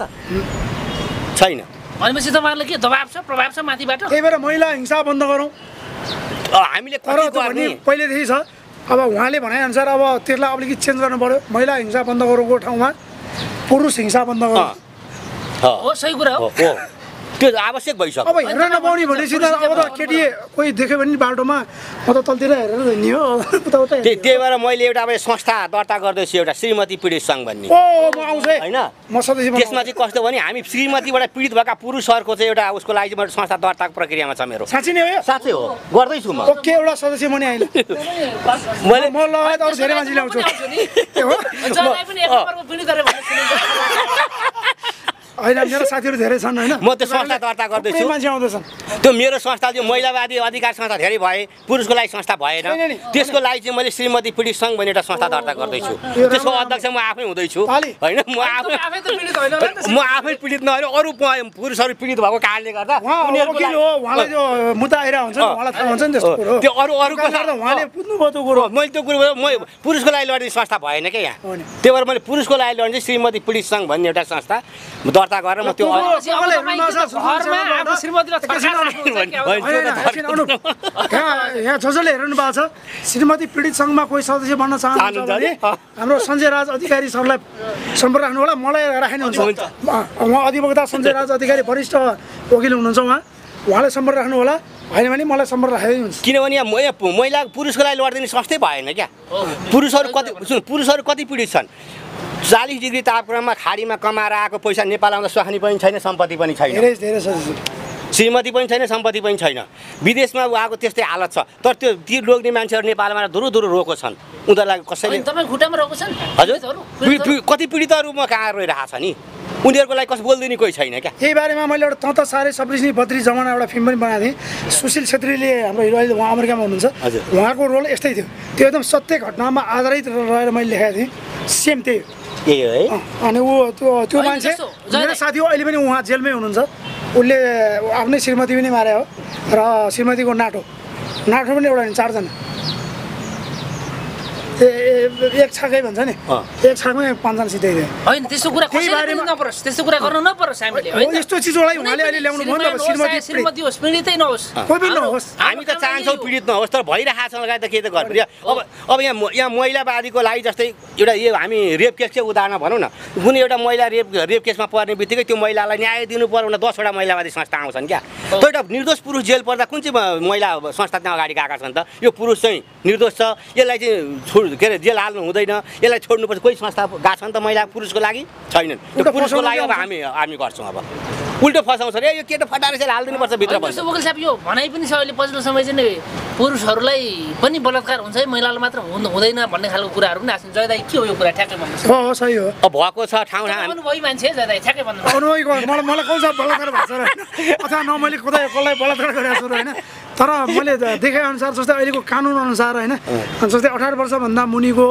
छैन भनेपछि तपाईँहरूले के दबाब छ प्रभाव छ माथिबाट त्यही भएर महिला हिंसा बन्द गरौँ हामीले तर कति त्यो गर्ने भन्ने पहिलेदेखि छ अब उहाँले भनेअनुसार अब त्यसलाई अलिकति चेन्ज गर्नु पऱ्यो महिला हिंसा बन्द गरौँको ठाउँमा पुरुष हिंसा बन्द गरौँ हो सही कुरा हो हो त्यो आवश्यक भइसक्यो अब हेर्न नपाउने भनेपछि त अब त केटी कोही देख्यो भने बाटोमा म त तलतिर हेरेर हिँड्ने हो उता उता त्यही त्यही भएर मैले एउटा अब संस्था दर्ता गर्दैछु एउटा श्रीमती पीडित सङ्घ भन्ने ओ म आउँछु है होइन म सदस्य बन्छु। त्यसमा चाहिँ कस्तो भने हामी श्रीमतीबाट पीडित भएका पुरुषहरूको चाहिँ एउटा उसको लागि चाहिँ मैले संस्था दर्ताको प्रक्रियामा छ मेरो साँच्ची नै हो यो? साँच्चै हो गर्दैछु म ओके एउटा सदस्य म नि अहिले मैले म लगायत अरू धेरै मान्छे ल्याउँछु जसलाई पनि एक नम्बरको पीडित अरे भन्ने सुनिन्छ होइन मेरो साथीहरू धेरै छन् होइन म त्यो संस्था दर्ता गर्दैछु थुप्रै मान्छे आउँदैछन् त्यो मेरो संस्था चाहिँ महिलावादी अधिकार संस्था धेरै भए पुरुषको लागि संस्था भएन छैन नि। त्यसको लागि चाहिँ मैले श्रीमती पीडित सङ्घ भन्ने एउटा संस्था दर्ता गर्दैछु त्यसको अध्यक्ष म आफै हुँदैछु ताली। होइन म आफै आफै त पीडित होइन होला नि त। म आफै पीडित नभएर अरू प- पुरुषहरू पीडित भएको कारणले गर्दा उहाँ उनीहरूको वकिल लागि- हो उहाँलाई त्यो मुद्दा आइरहेको हुन्छ नि उहाँलाई थाहा हुन्छ नि त्यस्तो कुरो त्यो अरू अरूको त्यो कारणले उहाँले बुझ्नुभयो त्यो कुरो मैले त्यो कुरो म पुरुषको लागि लड्ने संस्था भएन क्या यहाँ हो नि। त्यही भएर मैले पुरुषको लागि लड्ने श्रीमती पीडित सङ्घ भन्ने एउटा संस्था दर्ता गरेर म त्यो त्यो अब तपाईँले तपाईँ हेर्नुभएको छ, त्यो घरमा आफू श्रीमतीलाई एकैछिन थर्काएर आउनु। राख्नुहुन्छ क्या हो? होइन, त्यो होइन, त एकछिन आउनु। यहाँ यहाँ जो जसले हेर्नु भएको छ श्रीमती पीडित सङ्घमा कोही सदस्य बन्न चाहनुहुन्छ चाहनुहुन्छ भने नि? हाम्रो सञ्जय राज अधिकारी सरलाई सम्पर्क राख्नु होला मलाई राख्ने हुन्छ हुन्छ। उहाँ अधिवक्ता सञ्जय राज अधिकारी वरिष्ठ वकिल हुनुहुन्छ उहाँ उहाँलाई सम्पर्क राख्नु होला होइन भने मलाई सम्पर्क राखेकै हुन्छ किनभने यहाँ म- यहाँ महिला पुरुषको लागि लडिदिने संस्थै भएन क्या पुरुषहरू कति सुन पुरुषहरू कति पीडित छन् चालिस डिग्री तापक्रममा खाडीमा कमाएर आएको पैसा नेपाल आउँदा स्वाखनी पनि छैन सम्पत्ति पनि छैन धेरै धेरै सदस्य श्रीमती पनि छैन सम्पत्ति पनि छैन विदेशमा उहाँको त्यस्तै हालत छ तर त्यो ती लोग्ने मान्छेहरू नेपालमा दुरु दुरु रोएको छन् उनीहरूलाई कसैले होइन, तपाईँ खुट्टामा रहेको छ नि हजुर पीडितहरू? पी- पी- कति पीडितहरू म कहाँ रहिरहेको छ नि उनीहरूको लागि कसो बोलिदिने कोही छैन क्या यही बारेमा मैले एउटा तँ त साह्रै सब्रिसनी बद्री जमाना एउटा फिल्म पनि बनाएको थिएँ सुशील छेत्रीले हाम्रो हिरो अहिले उहाँ अमेरिकामा हुनुहुन्छ हजुर। उहाँको रोल यस्तै थियो त्यो एकदम सत्य घटनामा आधारित रहेर मैले लेखेको थिएँ सेम त्यही हो ए हो है अँ, अनि ऊ त्यो त्यो होइन, मान्छे जस्तो, मेरो जहिले- साथी हो अहिले पनि उहाँ जेलमै हुनुहुन्छ उसले आफ्नै श्रीमती पनि मारे हो र श्रीमतीको नाटो नाटो पनि एउटा नि चारजना ए ए- एक छाकै भन्छ नि अँ। एक छाकमै पाँचजना सिधाइदियो होइन त्यस्तो कुरा त्यही कसैले बारेमा- पनि नपरोस् त्यस्तो कुरा गर्नु नपरोस् हामीले हो, होइन यस्तो चिजहरूलाई कुनै उहाँले अहिले पनि ल्याउनु भयो नि त श्रीमान होस्, श्रीमती चाहे श्रीमती होस् पीडितै नहोस् कोही पनि हाम्रो- नहोस्। हामी त हाम्रो काम चाहन्छौँ यही हो। पीडित नहोस् तर भइरहेको छ लगायत त के त गर्नु पर्यो अब अब यहाँ म- यहाँ महिलावादीको लागि जस्तै एउटा यो हामी रेप केसकै उदाहरण भनौँ न कुनै एउटा महिला रेप रेप केसमा पर्ने बित्तिकै त्यो महिलालाई न्याय दिनु पर्यो भने दसवटा महिलावादी संस्था आउँछन् क्या त्यो एउटा निर्दोष पुरुष जेल पर्दा कुन चाहिँ म- महिला संस्था त्यहाँ अगाडि गएका छन् त यो पुरुष चाहिँ निर्दोष छ यसलाई चाहिँ छोड के अरे जेल हाल्नु हुँदैन यसलाई छोड्नुपर्छ कोही संस्था गएको छन् त महिला पुरुषको लागि छैनन् त्यो उल्टो पुरुषको लागि अब फसाउनु हामी हामी गर्छौँ अब उल्टो फसाउँछ रे यो केटो फटाएर चाहिँ हालिदिनु पर्छ भित्र होइन, भन्छ जस्तो वकिल साहब यो भनाइ पनि छ अहिले पछिल्लो समय चाहिँ नि पुरुषहरूलाई पनि बलात्कार हुन्छ है महिलालाई मात्र हुँद- हुँदैन भन्ने खालको कुराहरू पनि आएको छ जय दाइ के हो यो कुरा ठ्याक्कै भन्नुहोस् हो हो सही हो अब भएको छ ठाउँ ठाउँ तपाईँ पनि वही मान्छे जय दाइ ठ्याक्कै भन्नुहोस् अरू मलाई मलाई कौन सा बलात्कार भएको छ र होइन अथवा न मैले कतै कसलाई बलात्कार गरेको छु र होइन तर मैले देखे अनुसार जस्तै अहिलेको कानुन अनुसार होइन जस्तै अठार वर्षभन्दा मुनिको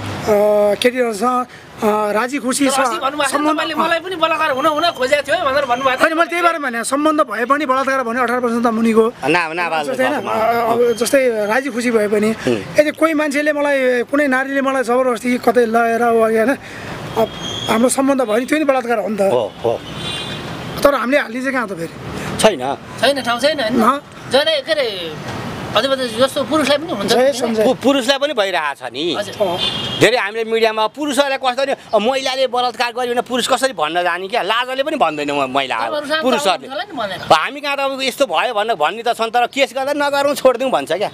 केटीहरूसँग राजी खुसी छ अस्ति भन्नुभएको थियो सम्बन्ध तपाईँले मलाई पनि बलात्कार हुन हुन खोजेको थियो है भनेर भन्नुभएको होइन मैले त्यही बारेमा भने सम्बन्ध भए पनि बलात्कार भने अठार वर्षभन्दा मुनिको ना नाबाल जस्तै होइन अब जस्तै राजी खुसी भए पनि यदि कोही मान्छेले मलाई कुनै नारीले मलाई जबरजस्ती कतै लगेर वा होइन अब हाम्रो सम्बन्ध भयो नि त्यो नि बलात्कार हो नि त हो हो तर हामीले हाल्ने चाहिँ कहाँ त फेरि छैन छैन ठाउँ छैन होइन अँ। जय दाइ के अरे अधिपति जस्तो पुरुषलाई पनि हुन्छ जय नि? सञ्जय पु- पुरुषलाई पनि भइरहेछ नि हजुर अँ। धेरै हामीले मिडियामा पुरुषहरूलाई कस्तो नि अब महिलाले बलात्कार गर्यो भने पुरुष कसरी भन्न जाने क्या लाजले पनि भन्दैन म- महिलाहरू तपाईँहरूसँग त पुरुषहरूले आउनु होला नि भनेर अब हामी कहाँ त अब यस्तो भयो भनेर भन्ने त छन् तर केस गर्दा नगरौँ छोडिदिउँ भन्छ क्या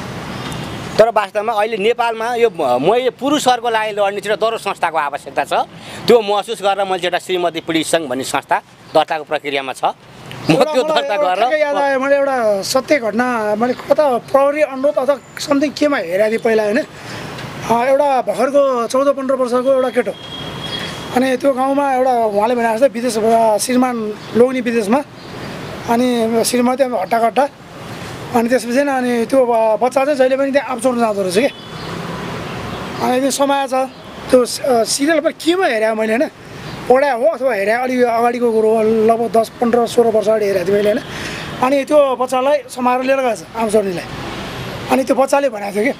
तर वास्तवमा अहिले नेपालमा यो म- मैले पुरुषहरूको लागि लड्ने चाहिँ एउटा दरो संस्थाको आवश्यकता छ त्यो महसुस गरेर मैले एउटा श्रीमती पीडित सङ्घ भन्ने संस्था दर्ताको प्रक्रियामा छ म एउटा त्यो मलाई दर्ता एउटा ठ्याक्कै याद गरेर आयो मैले एउटा सत्य घटना मैले कता प्रहरी अनुरोध अथवा समथिङ केमा हेरेको थिएँ पहिला होइन अँ, एउटा भर्खरको चौध पन्ध्र वर्षको एउटा केटो अनि त्यो गाउँमा एउटा उहाँले भने जस्तै विदेश श्रीमान लोग्ने विदेशमा अनि श्रीमती अब हट्टाकट्टा अनि त्यसपछि नि अनि त्यो ब- बच्चा चाहिँ जहिले पनि त्यहाँ आप्चोर्नु जाँदो रहेछ कि अनि त्यो समाज छ त्यो सिरियल पनि केमा हेरेँ मैले होइन पढा हो अथवा हेरेँ अलिक अगाडिको कुरो हो लगभग दस पन्ध्र सोह्र वर्ष अगाडि हेरेको थिएँ मैले होइन अनि त्यो बच्चालाई समाएर लिएर गएछ आमचोर्नीलाई अनि त्यो बच्चाले भनेको थियो कि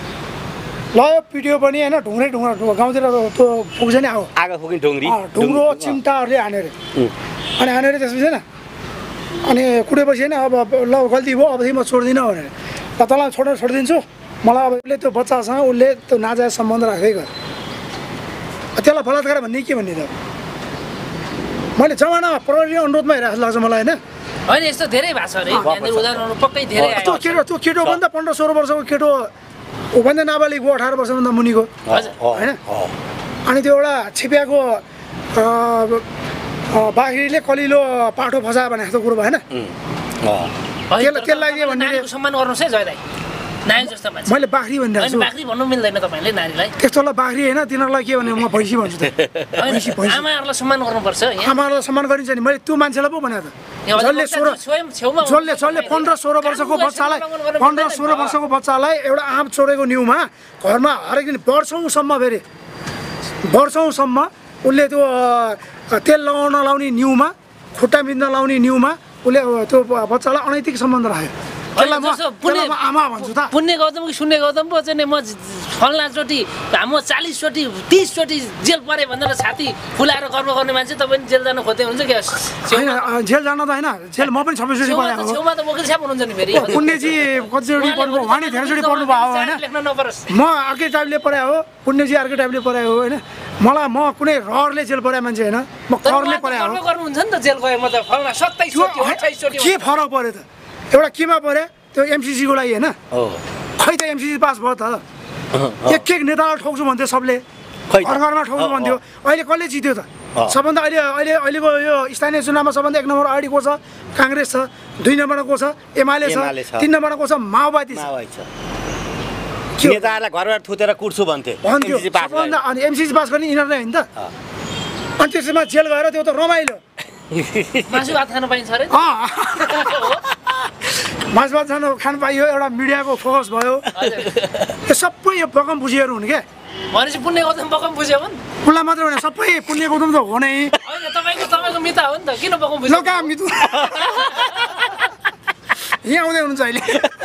ल यो पिडियो पनि होइन ढुङ्ग्रै ढुङ्ग्रा ढुङ्ग्रा गाउँतिर त्यो पुग्छ नि आगो आगो फुकिन ढुङ्ग्री अँ, ढुङ्ग्रो चिम्टाहरूले हान्यो अरे अनि हान्यो अरे त्यसपछि होइन अनि कुटेपछि होइन अब ल गल्ती भयो अबदेखि म छोड्दिनँ भनेर ल तँलाई छोडेर छोडिदिन्छु मलाई अब उसले त्यो बच्चासँग उसले त्यो नाजायज सम्बन्ध राख्दै गयो त्यसलाई बलात्कार भन्ने के भन्ने त मैले जमानामा प्रहरी अनुरोधमा हेरेको जस्तो लाग्छ मलाई होइन होइन यस्तो धेरै भएको छ अरे यहाँनिर उदाहरणहरू पक्कै धेरै त्यो आएको छ। केटो त्यो केटो पनि त पन्ध्र सोह्र वर्षको केटो ऊभन्दा नाबालिग हो अठार वर्षभन्दा मुनिको हजुर होइन अनि त्यो एउटा छिप्याएको बाख्रीले कलिलो पाठो फसा भने जस्तो कुरो भएन होइन, त्यसलाई- त्यसलाई के तर भन्ने रे? नारीको सम्मान गर्नुहोस् है जय दाइ नारी जस्तो मान्छे मैले बाख्री भनिरहेको होइन छु बाख्री भन्नु मिल्दैन तपाईँले नारीलाई त्यस्तोलाई बाख्री होइन तिनीहरूलाई के भने म भैँसी भन्छु त होइन, भैँसी भैँसी आमाहरूलाई सम्मान गर्नुपर्छ यहाँ आमालाई सम्मान गरिन्छ नि मैले त्यो मान्छेलाई पो भने त यहाँ जसले सोह्र स्वयं छेउमा जसले जसले पन्ध्र सोह्र वर्षको बच्चालाई पन्ध्र सोह्र वर्षको बच्चालाई एउटा आँप चोरेको न्युमा घरमा हरेक दिन वर्षौँसम्म फेरि वर्षौँसम्म उसले त्यो अ, तेल लगाउन लाउने न्युमा खुट्टा बिन्द लाउने न्युमा उसले त्यो बच्चालाई अनैतिक सम्बन्ध राख्यो त्यसलाई म जस्तो त्यसलाई म आमा भन्छु त पुण्य गौतम कि शून्य गौतम पो चाहिँ नि म फल्नाचोटि म चालिसचोटि तिसचोटि जेल परेँ भनेर छाती फुलाएर गर्व गर्ने मान्छे तपाईँ पनि जेल जान खोज्दै हुनुहुन्छ क्या होइन अ, जेल जान त होइन जेल म पनि छब्बिसचोटि छेउमा परेको त हो छेउमा त वकिल साहब हुनुहुन्छ नि फेरि पुण्यजी कतिचोटि पढ्नु उहाँ नि धेरैचोटि पढ्नु भएको हो होइन लेख्न नपरोस् म अर्कै टाइपले पढायो हो पुण्यजी अर्कै टाइपले पढायो हो होइन मलाई म कुनै रहरले जेल पढाए मान्छे होइन म तर करले उहाँ त पढायो गर्व गर्नुहुन्छ नि त जेल गए म त फल्ना सत्ताइस चोटि अठाइसचोटि के फरक पऱ्यो त एउटा केमा पऱ्यो त्यो एमसिसीको लागि होइन हो खै त एमसिसी पास भयो त एक एक नेतालाई ठोक्छु भन्थ्यो सबले खै त। घर घरमा ठोक्छु भन्थ्यो अहिले कसले जित्यो त सबभन्दा अहिले अहिले अहिलेको यो स्थानीय चुनावमा सबभन्दा एक नम्बर अगाडि को छ काङ्ग्रेस छ दुई नम्बरमा को छ एमाले एमाले छ छ। तिन नम्बरमा को छ माओवादी छ माओवादी छ के हो? नेताहरूलाई घरबाट थुतेर कुट्छु भन्थे भन्थ्यो एमसिसी पास भयो। सबभन्दा अनि एमसिसी पास गर्ने यिनीहरू नै हो नि त अनि त्यसमा जेल गएर त्यो त रमाइलो मासु भात खान पाइन्छ अरे अँ मासु भात खानु खानु पाइयो एउटा मिडियाको फोकस भयो यो सबै यो बकम बुझिहरू हुन् क्या भनेपछि पुण्य गौतम बकम बुझ्यो भने उसलाई मात्र होइन सबै पुण्य गौतम त हो नै होइन तपाईँको तपाईँको मिता हो नि त किन बकम बुझ्यो लौका मितु यहाँ आउँदै हुनुहुन्छ अहिले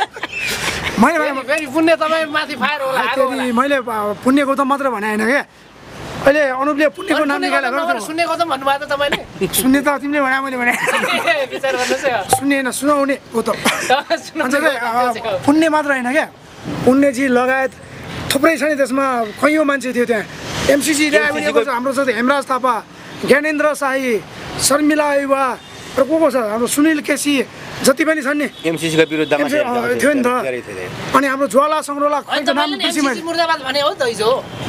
मैले भने फेरि पुण्य तपाईँ माथि फायर होला आगो होला। त्यति मैले पुण्य गौतम मात्र भने होइन क्या अहिले अनुपले पुण्यको नाम पुण्य निकालेर गौतम नभएर शून्य गौतम भन्नुभयो त तपाईँले सुन्ने त तिमीले भने मैले भने विचार गर्नुहोस् है सुन्ने होइन सुनाउने गौतम सुन्नु अन्त चाहिँ अब पुण्य मात्र होइन क्या पुण्यजी लगायत थुप्रै छ नि त्यसमा कैयौँ मान्छे थियो त्यहाँ एमसिसी ल्याएको छ हाम्रो छ हेमराज थापा ज्ञानेन्द्र शाही शर्मिला युवा र को को छ हाम्रो सुनिल केसी जति पनि छन् नि एमसिसीको विरुद्धमा एमसी अँ, थियो नि त धेरै थियो। अनि हाम्रो ज्वाला सङ्ग्रौला अनि खैको नाम तपाईँले नि बिर्सी एमसिसी मैले मुर्दाबाद भने हो त हिजो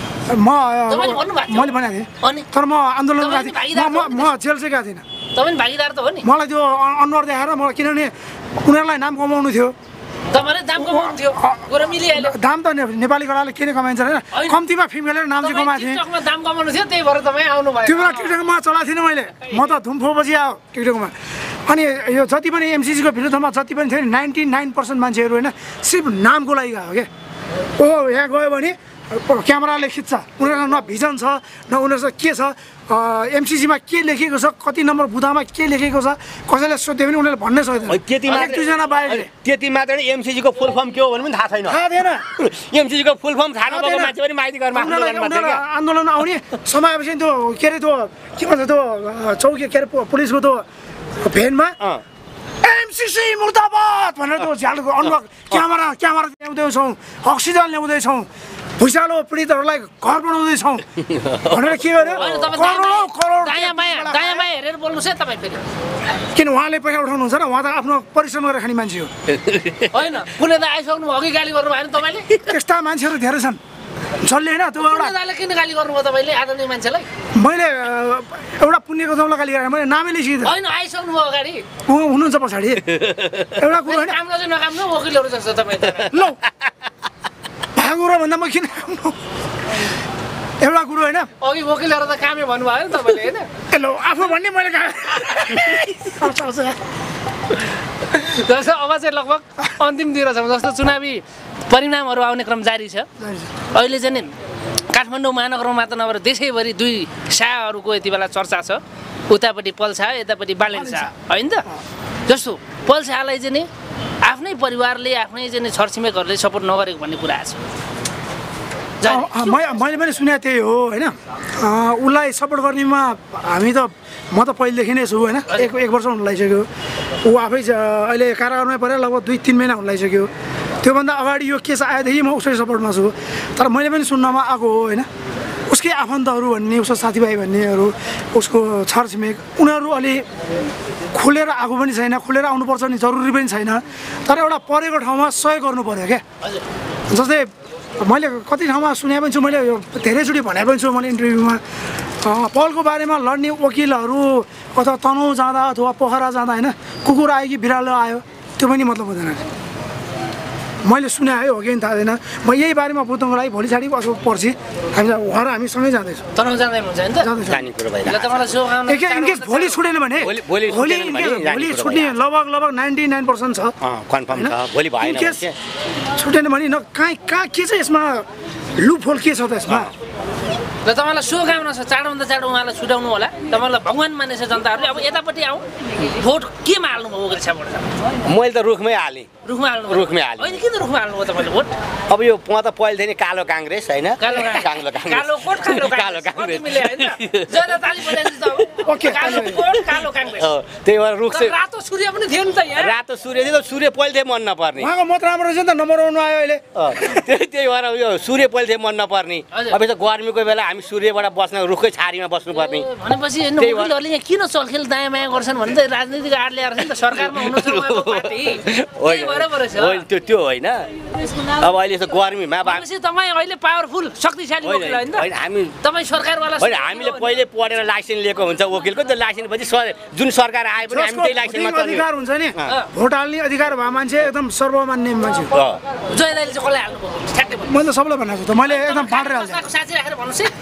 म तपाईँले भन्नुभएको थियो। मैले भनेको थिएँ अनि तर म आन्दोलन तपाईँ गएको पनि थिएँ म भागीदार म म जेल चाहिँ गएको थिइनँ तपाईँ पनि भागीदार त हो नि मलाई त्यो अ- अनुहार देखाएर मलाई किनभने उनीहरूलाई नाम कमाउनु थियो तपाईँले दाम कमाउनु थियो गएर मिलिहाल्यो दाम त ने- नेपाली कलाले के नै कमाइन्छ होइन होइन। कम्तीमा फिमेलले नाम चाहिँ तपाईँ कमाएको थिएँ टिकटकमा दाम कमाउनु थियो त्यही भएर तपाईँ आउनु भयो त्यो बेला टिकटकमा चलाएको थिइनँ मैले म त धुम्फो पछि आयो टिकटकमा अनि यो जति पनि एमसिसीको विरुद्धमा जति पनि थियो नि नाइन्टी नाइन पर्सेन्ट मान्छेहरू होइन सिर्फ नामको लागि गएको क्या ओ यहाँ गयो भने क्यामेराले खिच्छ उनीहरूसँग न भिजन छ न उनीहरूसँग के छ एमसिसीमा के लेखेको छ कति नम्बर बुदामा के लेखेको छ कसैले सोध्यो भने उनीहरूले भन्नै सक्दैन होइन, त्यति एक मात्रै दुईजना बाहिरले त्यति मात्र एमसिसीको फुल फर्म के हो भने पनि थाहा छैन थाहा थिएन एमसिसीको फुल फर्म थाहा नभएको थिएन। मान्छे पनि माइती घरमा उनीहरूलाई आन्दोलन गर्थे उनीहरूलाई क्या। आन्दोलन आउने समाएपछि त्यो के अरे त्यो के भन्छ त्यो अ, चौकी के अरे पु- पुलिसको त्यो भ्यानमा अँ। एमसिसी मुर्दाबाद भनेर त्यो झ्यालको अनुहार क्यामेरा क्यामेरा ल्याउँदैछौँ अक्सिजन ल्याउँदैछौँ भुइँचालो पीडितहरूलाई घर बनाउँदैछौँ भनेर के गर्यो होइन तपाईँ करोडौँ करोड दायाँ बायाँ दायाँ बायाँ हेरेर बोल्नुहोस् है तपाईँ फेरि किन उहाँले पैसा उठाउनुहुन्छ र उहाँ त आफ्नो परिश्रम गरेर खाने मान्छे हो होइन कुनै त आइसक्नु भयो अघि गाली गर्नु भएन तपाईँले त्यस्ता मान्छेहरू धेरै छन् जसले होइन त्यो एउटा कुनै दाले किन गाली गर्नुभयो तपाईँले आदरणीय मान्छेलाई मैले अ, एउटा पुण्यको दौला गाली गरेँ मैले नामै लेखिदिएँ होइन आइसक्नु भयो अगाडि उ- हुनुहुन्छ पछाडि एउटा कुरो होइन काम गर्छु नकाम न वकिलहरू जस्तो तपाईँ त लौ भागो र भन्दा म किन खानु? एउटा कुरो होइन अघि वकिलहरू त कामै भन्नुभयो नि तपाईँले होइन ए लौ आफू भन्ने मैले कहाँ जस्तो अब चाहिँ लगभग अन्तिमतिर छौँ जस्तो चुनावी परिणामहरू आउने क्रम जारी छ अहिले चाहिँ नि काठमाडौँ महानगरमा मात्र नभएर देशैभरि दुई शाहहरूको यति बेला चर्चा छ उतापट्टि पल शाह यतापट्टि बालेन शाह होइन त जस्तो पल शाहलाई चाहिँ नि आफ्नै परिवारले आफ्नै चाहिँ नि छरछिमेकहरूले सपोर्ट नगरेको भन्ने कुरा छ जारी। अँ, अँ, मै- मैले पनि सुने त्यही हो होइन अँ, उसलाई सपोर्ट गर्नेमा हामी त म त पहिलेदेखि नै छु होइन एक एक वर्ष हुन लागिसक्यो ऊ आफै ज- अहिले कारागारमै पऱ्यो लगभग दुई तिन महिना हुन लागिसक्यो त्योभन्दा अगाडि यो केस आएदेखि म उसकै सपोर्टमा छु तर मैले पनि सुन्नमा आएको हो होइन उसकै आफन्तहरू भन्ने उसको साथीभाइ भन्नेहरू उसको छरछिमेक उनीहरू अलि खुलेर आएको पनि छैन खुलेर आउनुपर्छ नि जरुरी पनि छैन तर एउटा परेको ठाउँमा सहयोग गर्नु पऱ्यो क्या जस्तै मैले कति ठाउँमा सुने पनि छु मैले यो धेरैचोटि भने पनि छु मैले इन्टरभ्यूमा अँ, पलको बारेमा लड्ने वकिलहरू अथवा तनहुँ जाँदा अथवा पोखरा जाँदा होइन कुकुर आयो कि बिरालो आयो त्यो पनि मतलब हुँदैन मैले सुने है हो कि थाहा छैन म यही बारेमा बुझ्नको लागि भोलि छाडि अथवा पर्सि हामी उहाँ र हामी सँगै जाँदैछौँ तनाउ जाँदै हुनुहुन्छ नि त जाँदैछौँ जाने कुरो भइरहेको ल तपाईँलाई शुभकामना इनकेस भोलि छुटेन भने भोलि- भोलि भोलि छुटेन इनकेस भने भोलि जाने छुट्ने कुरो लगभग लगभग नाइन्टी नाइन पर्सेन्ट छ कन्फर्म छ भोलि भएन भने इनकेस चाहिँ छुटेन भने न कहाँ कहाँ के चाहिँ यसमा लुपहोल के छ त यसमा ल तपाईँलाई शुभकामना छ चाँडोभन्दा चाँडो उहाँलाई छुटाउनु होला तपाईँलाई भगवान् मानेछ जनताहरूले अब यतापट्टि आउँ भोट केमा हाल्नुभयो ओगेल साहबबाट मैले त रुखमै हालेँ रुखमा हाल्नु रुखमै हालेँ। होइन किन रुखमा हाल्नुभयो तपाईँले भोट अब यो म त पहिलेदेखि कालो काङ्ग्रेस होइन कालो कालो काङ्ग्रेस कालो कोट कालो कालो काङ्ग्रेस काङ्ग्रेस कति मिल्यो होइन जहिले ताली बजाइदिन्छ त अब। ओके, कालो कालो। कोट कालो काङ्ग्रेस अँ, त्यही भएर रुख तर चाहिँ रातो सूर्य पनि थियो नि त यहाँ रातो सूर्य थियो त सूर्य पहिलेदेखि मन नपर्ने उहाँको मत राम्रो रहेछ नि त नम्बर वानमा आयो अहिले अँ, त्यही त्यही भएर यो सूर्य पहिलेदेखि मन नपर्ने हजुर। अब यस्तो गर्मीको बेला हामी सूर्यबाट बस्न रुखकै छारीमा बस्नुपर्ने ए, भनेपछि हेर्नु त्यही भएर- वकिलहरूले यहाँ किन चलखेल दायाँ माया गर्छन् भने त राजनीतिक आड ल्याएर छ नि त सरकारमा हुनुहुन्छ उहाँको पार्टी त्यही भएर पो रहेछ होइन त्यो त्यो होइन अब अहिले यस्तो गर्मीमा अब हामी- भनेपछि तपाईँ अहिले पावरफुल शक्तिशाली होइन वकिल होइन त होइन, हामी तपाईँ सरकारवाला होइन हामीले पहिले पढेर लाइसेन्स लिएको हुन्छ वकिलको त्यो लाइसेन्स पछि सर जुन सरकार आए पनि हामी जसको त्यही लाइसेन्समा भोटिङ अधिकार हुन्छ नि भोट हाल्ने अधिकार भए मान्छे एकदम सर्वमान्य मान्छे हो। अँ, जय दाइले चाहिँ कसलाई हाल्नुभयो ठ्याक्कै भन्नु। मैले त सबलाई भनेको छु त मैले एकदम बाँडेर हाल्छ चस्माको साँची राखेर भन्नुहोस् है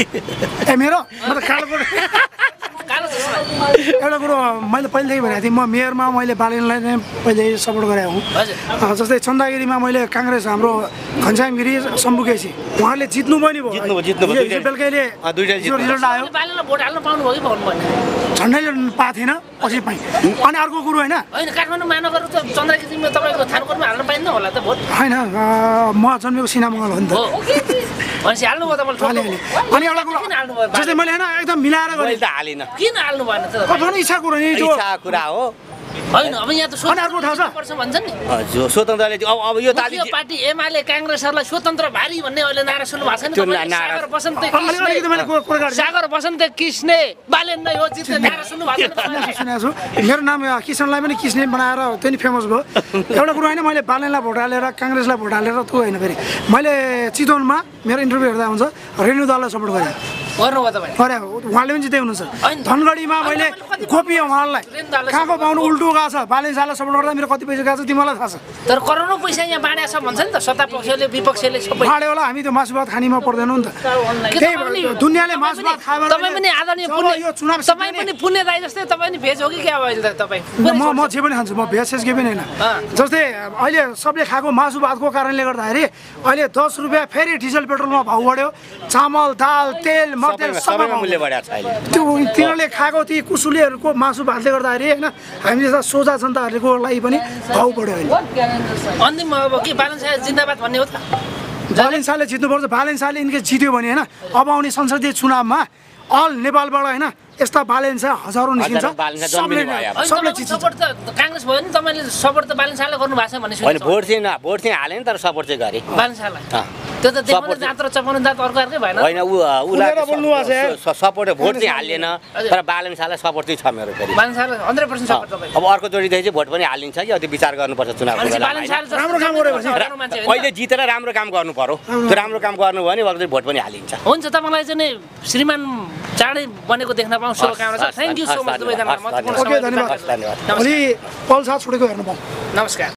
ए मेरो म त कालो कोट कालो चस्मा एउटा कुरो मैले पहिलेदेखि भनेको थिएँ म मेयरमा मैले बालेनलाई नै पहिले सपोर्ट गरेको हुँ हजुर अँ, जस्तै चन्दागिरीमा मैले काङ्ग्रेस हाम्रो घनश्याम गिरी शम्भु केसी उहाँले जित्नु पनि भयो जित्नु भयो, जित्नु भयो, हिजो- दुईटै- हिजो बेलुकैले अँ, दुईटै जो जित्नु भयो। रिजल्ट आयो बालेलाई भोट हाल्न पाउनुभयो कि पाउनु भएन झन्डै पाएको थिएन पछि पाएँ अनि अर्को कुरो होइन होइन काठमाडौँ महानगर त चन्द्रगिरीमा तपाईँको थानकोटमा हाल्न पाइन्न होला त भोट होइन अँ, म जन्मेको सिनामङ्गल हो नि त हो भनेपछि हाल्नुभयो तपाईँले हालेँ हालेँ अनि एउटा कुरो किन हाल्नुभयो जस्तै मैले होइन एकदम मिलाएर गरेँ मैले त हालिनँ किन हाल्नु भएन त अब झन् इच्छा कुरो नि जो इच्छा कुरा हो होइन अब यहाँ त अनि अर्को ठाउँ छ? पर्छ भन्छ नि जो स्वतन्त्रले अब अब यो त मुख्य अलिक पार्टी एमाले काङ्ग्रेसहरूलाई स्वतन्त्र भारी भन्ने अहिले नारा सुन्नु भएको छैन त्यो तपाईँले? नारा- सागर बसन्त अलिक अलिकति मैले कुरो कुरो किस्ने गर्छु सागर बसन्त किस्ने बालेन नै हो जित्ने नारा सुन्नु भएको छैन तपाईँले? सुनेको छु मेरो नाम अँ, किसनलाई पनि किस्ने बनाएर त्यो नि फेमस भयो एउटा कुरो होइन मैले बालनलाई भोट हालेर काङ्ग्रेसलाई भोट हालेर त्यो होइन फेरि मैले चितवनमा मेरो इन्टरभ्यू हेर्दा हुन्छ रेणु दललाई सपोर्ट गरेँ गर्नुभयो तपाईँले गरे उहाँले पनि जित्दै हुनुहुन्छ होइन। धनगढीमा मैले गोपिएँ उहाँलाई रेणु दललाई कहाँको support पाउनु उल्टो गएको छ बालेन शाहलाई सपोर्ट गर्दा मेरो कति पैसा गएको छ तिमीलाई थाहा छ तर करोडौँ पैसा यहाँ बाँडेको छ भन्छ नि त सत्ता पक्षले विपक्षले सबै भाडे होला हामी त्यो मासु भात खानीमा पर्दैनौँ नि त के त्यही तपाईँ पनि- भएर दुनियाँले मासु भात खायो भने तपाईँ पनि आदरणीय जब पुण्य यो चुनाव तपाईँ पनि पुण्य दाइ जस्तै तपाईँ पनि भेज हो कि क्या हो अहिले त तपाईँ म म जे पनि खान्छु म भेज के पनि होइन अँ। जस्तै अहिले सबले खाएको मासु भातको कारणले गर्दाखेरि अहिले दस रुपियाँ फेरि डिजल पेट्रोलमा भाउ बढ्यो चामल दाल तेल मटेल सबैमा सबै सबैमा भाउ मूल्य बढ्यो। बढाएको छ अहिले त्यो तिनीहरूले खाएको ती कुसुलेहरूको मासु भातले गर्दाखेरि होइन हामी जस्ता सोझा जनताहरूको लागि पनि भाउ बढ्यो अहिले अन्तिम अब के बालन साहेब जिन्दाबाद भन्ने हो त बालेन शाहले जित्नुपर्छ बालेन शाहले इनकेस जित्यो भने होइन अब आउने संसदीय चुनावमा अल नेपालबाट होइन यस्ता बालेन शाह हजारौँ निस्किन्छ हजारौँ बालेन शाह सबले जन्मिनु भयो अब। होइन, सबले तपाईँको जित्छ सपोर्ट त काङ्ग्रेस भयो नि तपाईँले सपोर्ट त बालन शाहलाई गर्नु भएको छ भन्ने होइन सुनेको भोट चाहिँ न- भोट चाहिँ हालेन तर सपोर्ट चाहिँ गरेँ बालन शाहलाई अँ। त्यो त देखाउने Support- जात र चपाउने जात अर्को अर्कै भएन होइन ऊ खुलेर बोल्नु भएको छ यार। उसलाई सपोर्ट भोट चाहिँ हालिएन तर बालन शाहलाई सपोर्ट चाहिँ छ मेरो फेरि बालन शाहलाई हन्ड्रेड पर्सेन्ट सपोर्ट तपाईँ अब अर्को जोडीदेखि चाहिँ भोट पनि हालिन्छ कि अब त्यो विचार गर्नुपर्छ चुनावको भनेपछि बेलामा बालन होइन? शाहले जस्तो राम्रो काम गर्यो भने हजारौँ मान्छे होइन पहिले जितेर राम्रो काम गर्नु पर्यो त्यो राम्रो काम गर्नु भयो भने अब भोट पनि हालिन्छ हुन्छ तपाईँलाई चाहिँ नि श्रीमान चाँडै बनेको देख्न पाऊँ शुभकामना छ हस्, थ्याङ्क यू सो हस्, मच धन्यवाद, दुवैजना हस्, महत्त्वपूर्ण ओके समय धन्यवाद हस्, धन्यवाद भोलि पल्सा छुटेको हेर्नु पाऊँ नमस्कार